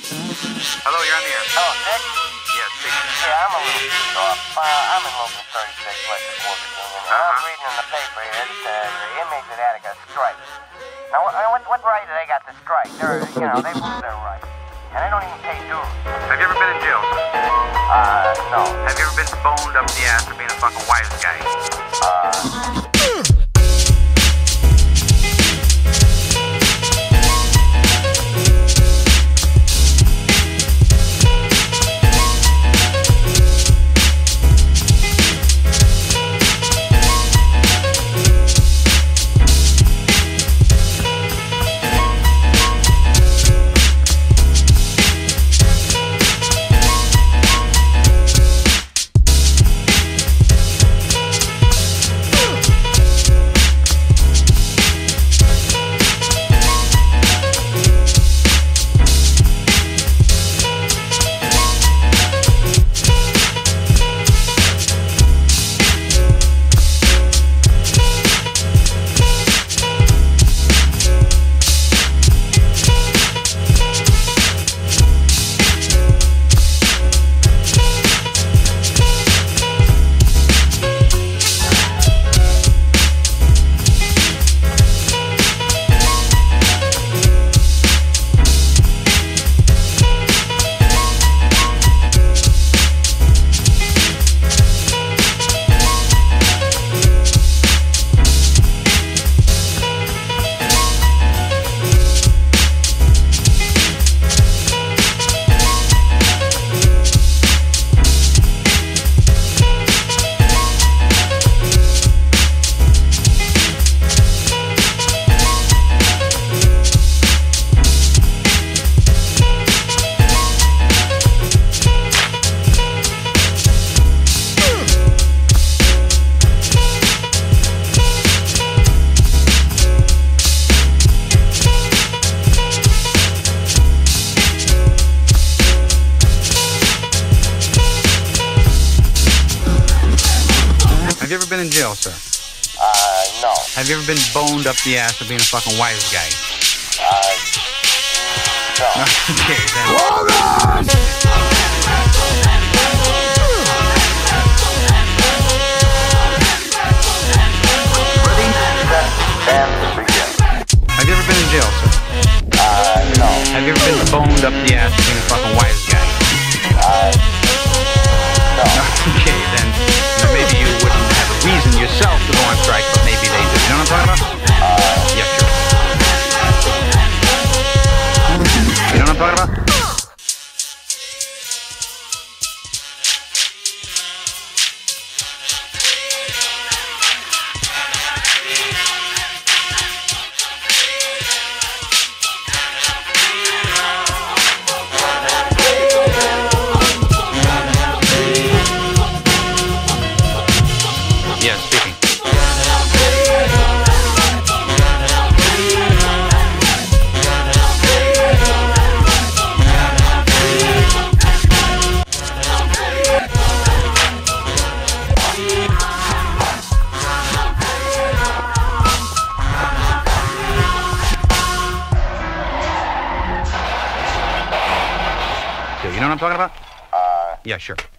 Hello, you're on the air. Oh, Dick? Yes, speaking. Yeah, I'm a little pissed off. I'm in Local 36 Electric Workers Union, and I'm reading in the paper here that the inmates at Attica strike. Now, what right do they got to strike? They're, they lose their right. And they don't even pay dues. Have you ever been in jail, sir? No. Have you ever been boned up the ass for being a fucking wise guy? Have you ever been in jail, sir? No. Have you ever been boned up the ass for being a fucking wise guy? No. Okay, then. Ready, set, and begin. Have you ever been in jail, sir? No. Have you ever been boned up the ass for being a fucking wise guy? No. Okay, then. Now maybe you wouldn't have a reason yourself to go on strike, but maybe they do. You know what I'm talking about? Yeah, sure. You know what I'm talking about? Yeah, speaking. You know what I'm talking about? Yeah, sure.